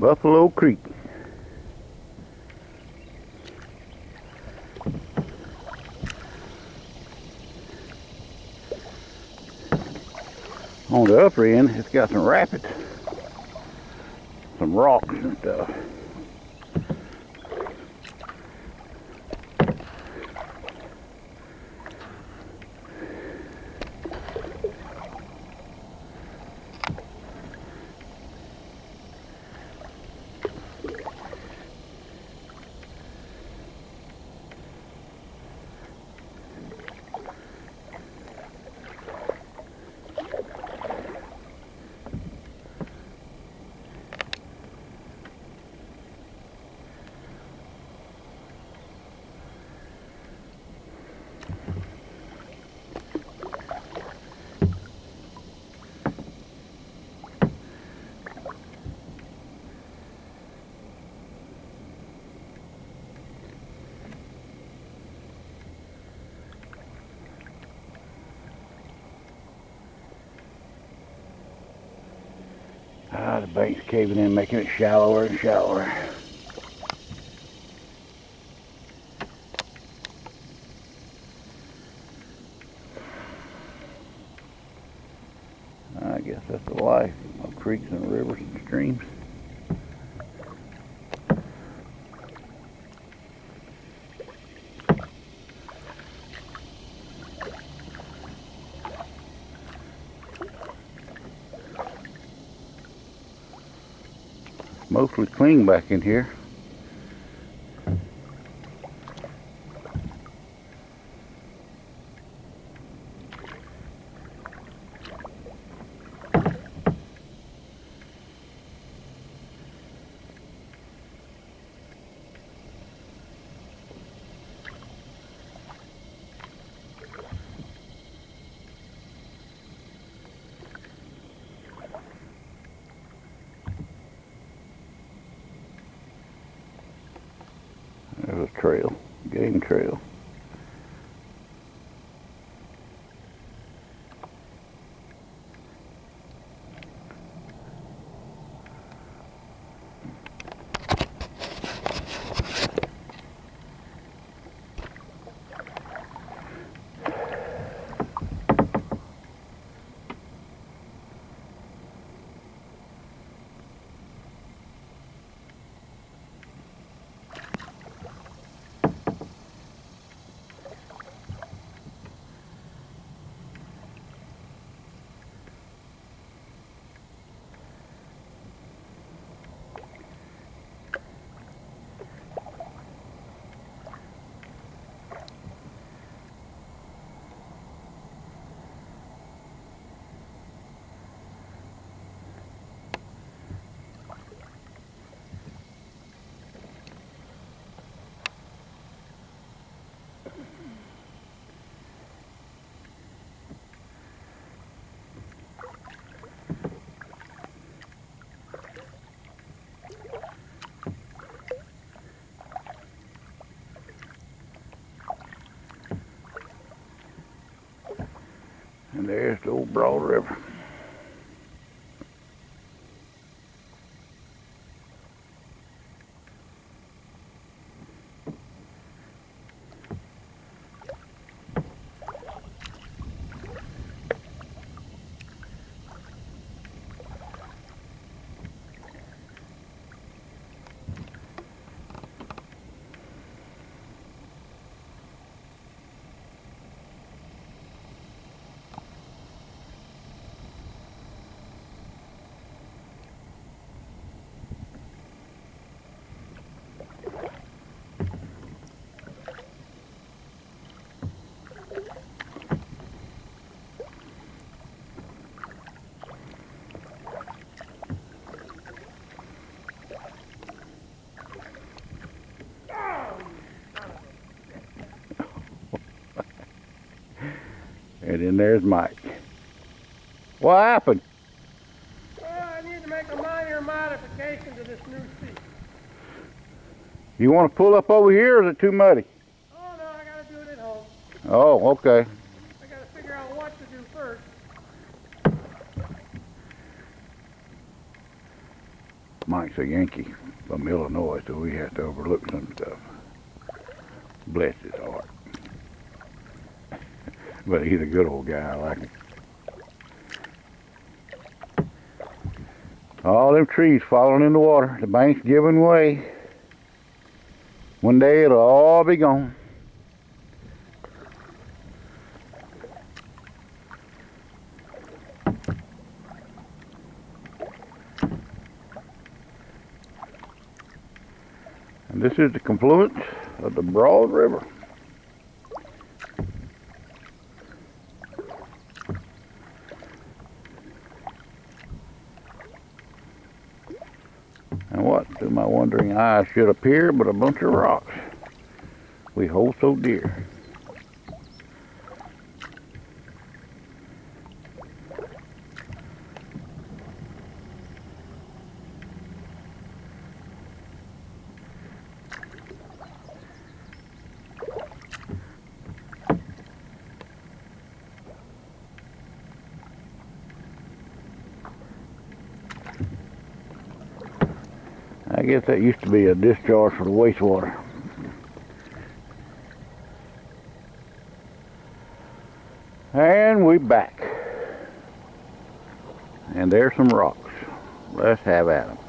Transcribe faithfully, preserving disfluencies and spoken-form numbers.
Buffalo Creek. On the upper end, it's got some rapids, some rocks and stuff. Ah, the bank's caving in, making it shallower and shallower. I guess that's the life of creeks and rivers and streams. Mostly clean back in here. There's a trail, game trail. And there's the old Broad River. And then there's Mike. What happened? Well, I need to make a minor modification to this new seat. You want to pull up over here, or is it too muddy? Oh no, I gotta do it at home. Oh, okay. I gotta figure out what to do first. Mike's a Yankee from Illinois, so we have to overlook some stuff. Bless his heart. But he's a good old guy, I like him. All them trees falling in the water, the bank's giving way. One day it'll all be gone. And this is the confluence of the Broad River. And what to my wondering eyes should appear but a bunch of rocks we hold so dear. I guess that used to be a discharge for the wastewater. And we back. And there's some rocks. Let's have at them.